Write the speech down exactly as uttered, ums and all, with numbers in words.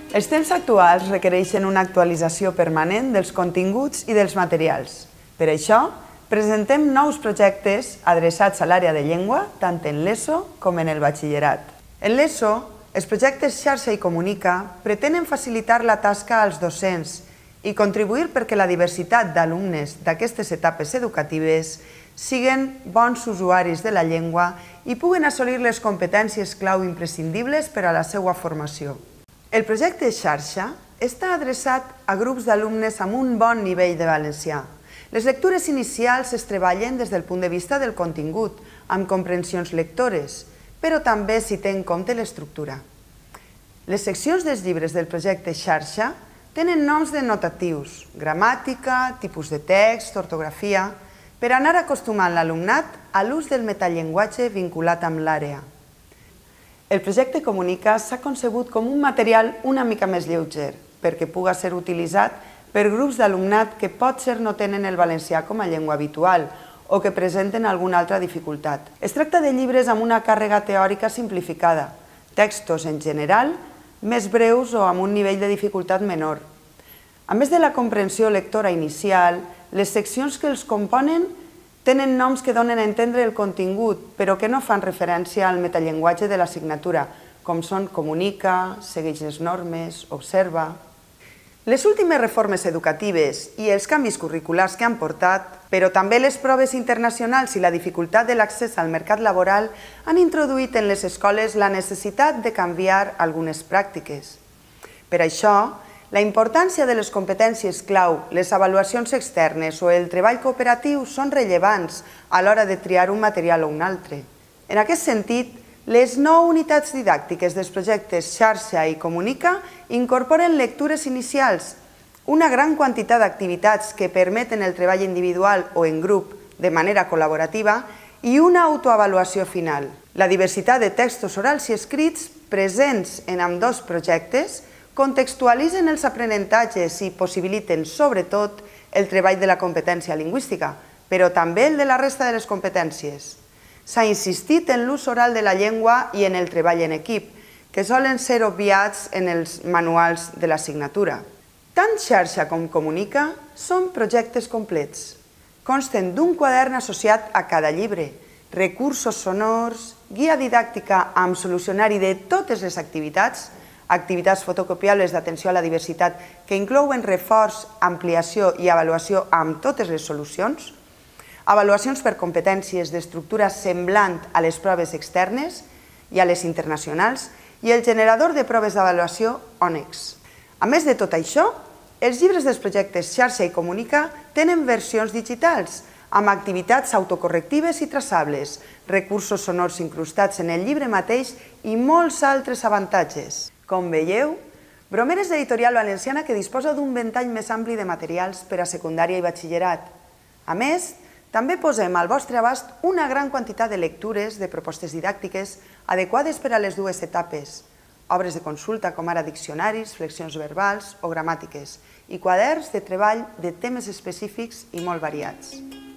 Els temps actuals requereixen una actualització permanent dels continguts i dels materials. Per això, presentem nous projectes adreçats a l'àrea de llengua, tant en l'ESO com en el batxillerat. En l'ESO, els projectes Xarxa i Comunica pretenen facilitar la tasca als docents i contribuir perquè la diversitat d'alumnes d'aquestes etapes educatives siguin bons usuaris de la llengua i puguen assolir les competències clau imprescindibles per a la seva formació. El projecte Xarxa està adreçat a grups d'alumnes amb un bon nivell de valencià. Les lectures inicials es treballen des del punt de vista del contingut, amb comprensions lectores, però també s'hi té en compte l'estructura. Les seccions dels llibres del projecte Xarxa tenen noms denotatius, gramàtica, tipus de text, ortografia, per anar acostumant l'alumnat a l'ús del metallenguatge vinculat amb l'àrea. El projecte Comunica s'ha concebut com un material una mica més lleuger, perquè puga ser utilitzat per grups d'alumnat que potser no tenen el valencià com a llengua habitual o que presenten alguna altra dificultat. Es tracta de llibres amb una càrrega teòrica simplificada, textos en general més breus o amb un nivell de dificultat menor. A més de la comprensió lectora inicial, les seccions que els componen tenen noms que donen a entendre el contingut, però que no fan referència al metallenguatge de l'assignatura, com són comunica, segueix les normes, observa. Les últimes reformes educatives i els canvis curriculars que han portat, però també les proves internacionals i la dificultat de l'accés al mercat laboral han introduït en les escoles la necessitat de canviar algunes pràctiques. Per això, la importància de les competències clau, les avaluacions externes o el treball cooperatiu són rellevants a l'hora de triar un material o un altre. En aquest sentit, les nou unitats didàctiques dels projectes Xarxa i Comunica incorporen lectures inicials, una gran quantitat d'activitats que permeten el treball individual o en grup de manera col·laborativa i una autoavaluació final. La diversitat de textos orals i escrits presents en ambdós projectes contextualitzen els aprenentatges i possibiliten, sobretot, el treball de la competència lingüística, però també el de la resta de les competències. S'ha insistit en l'ús oral de la llengua i en el treball en equip, que solen ser obviats en els manuals de l'assignatura. Tant Xarxa com Comunica són projectes complets. Consten d'un quadern associat a cada llibre, recursos sonors, guia didàctica amb solucionari de totes les activitats, activitats fotocopiables d'atenció a la diversitat que inclouen reforç, ampliació i avaluació amb totes les solucions, avaluacions per competències d'estructura semblant a les proves externes i a les internacionals i el generador de proves d'avaluació ONEX. A més de tot això, els llibres dels projectes Xarxa i Comunica tenen versions digitals amb activitats autocorrectives i traçables, recursos sonors incrustats en el llibre mateix i molts altres avantatges. Com veieu, Bromeres Editorial Valenciana que disposa d'un ventall més ampli de materials per a secundària i batxillerat. A més, també posem al vostre abast una gran quantitat de lectures de propostes didàctiques adequades per a les dues etapes, obres de consulta com ara diccionaris, flexions verbals o gramàtiques i quaderns de treball de temes específics i molt variats.